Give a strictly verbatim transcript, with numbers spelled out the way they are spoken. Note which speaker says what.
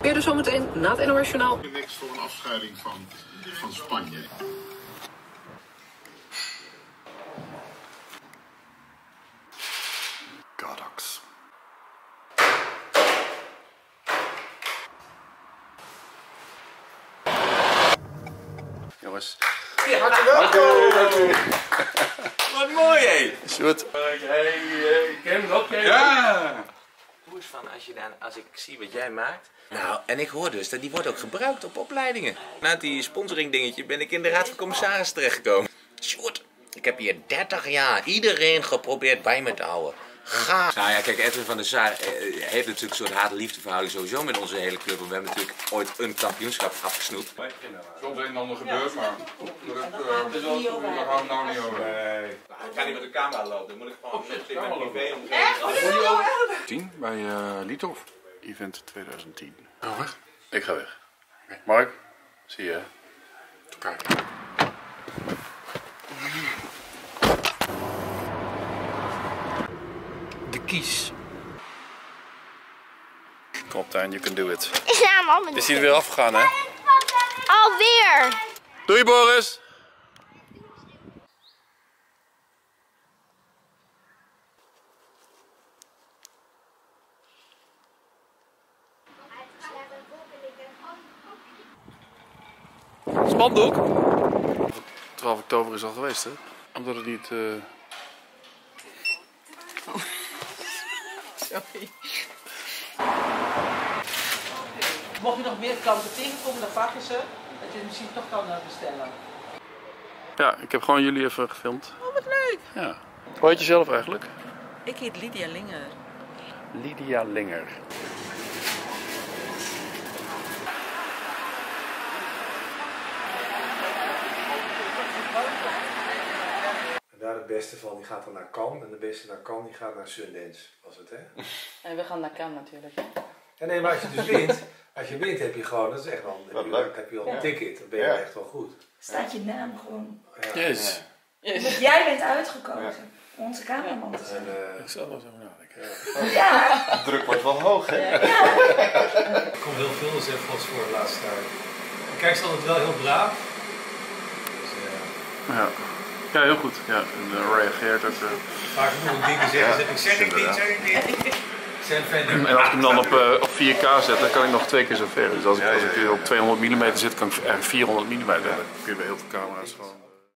Speaker 1: Weer dus zometeen na het N O S Journaal.
Speaker 2: Niks voor een afscheiding van, van Spanje.
Speaker 3: Godox. Jongens.
Speaker 4: Ja, hartelijk welkom! Wat mooi, hé!
Speaker 3: Sjoerd.
Speaker 4: Hey, ik ken hem ook, ja! Hoe is van als, je dan, als ik zie wat jij maakt? Nou, en ik hoor dus dat die wordt ook gebruikt op opleidingen. Na die sponsoring dingetje ben ik in de Raad van Commissaris terechtgekomen. Sjoerd, ik heb hier dertig jaar iedereen geprobeerd bij me te houden. Ga. Nou ja, kijk, Edwin van der Sar eh, heeft natuurlijk een soort haat-liefdeverhouding sowieso met onze hele club. En we hebben natuurlijk ooit een kampioenschap afgesnoept.
Speaker 5: Soms een en ander gebeurt, maar daar gaan we nou niet over.
Speaker 4: Nee. Ik ga niet met de camera lopen, dan moet ik gewoon zitten met een privé omgeving.
Speaker 3: tien bij uh, Liethof. Event twintig tien. Oh, weg? Ik ga weg. Okay. Mark, zie je. Oké.
Speaker 4: De kies.
Speaker 3: Kom op, Tijn, you can do it.
Speaker 6: Ja, man.
Speaker 3: Is hij er weer afgegaan, hè?
Speaker 6: Alweer.
Speaker 3: Doei, Boris! Spandoek? twaalf oktober is al geweest, hè? Omdat het niet... Uh...
Speaker 7: Sorry. Mocht je nog meer klanten tegenkomen, dan vraag je ze dat je het misschien toch kan bestellen.
Speaker 3: Ja, ik heb gewoon jullie even gefilmd.
Speaker 7: Oh, wat leuk!
Speaker 3: Ja. Hoe heet je zelf eigenlijk?
Speaker 7: Ik heet Lydia Linger.
Speaker 3: Lydia Linger.
Speaker 8: Daar de beste van, die gaat dan naar Cannes en de beste naar Cannes, die gaat naar Sundance, was het, hè?
Speaker 7: En we gaan naar Cannes natuurlijk.
Speaker 8: En nee, maar als je dus wint, als je wint heb je gewoon, dat is echt wel, heb je, heb je al een ja. ticket, dan ben je ja. echt wel goed.
Speaker 9: Staat je naam gewoon.
Speaker 3: Ja. Yes.
Speaker 9: Ja. Yes. Jij bent uitgekozen ja. om onze cameraman te zijn.
Speaker 3: Uh, ik zal wel zo nadenken.
Speaker 9: Ja. ja.
Speaker 5: De druk wordt wel hoog, hè?
Speaker 9: Ja. Ja.
Speaker 8: Er komt heel veel zelfs voor de laatste tijd. Kijk, ze altijd wel heel braaf. Dus, uh,
Speaker 3: ja. Ja, heel goed. Ja, en uh, reageert ook. Uh...
Speaker 8: Vaak genoeg dingen zeggen, zeg ik zeg ik niet, zeg ik niet.
Speaker 3: En als ik hem dan op, uh, op vier K zet, dan kan ik nog twee keer zo ver. Dus als ik, als ik op tweehonderd millimeter zit, kan ik eigenlijk vierhonderd millimeter. Dan kun je bij heel veel camera's gewoon...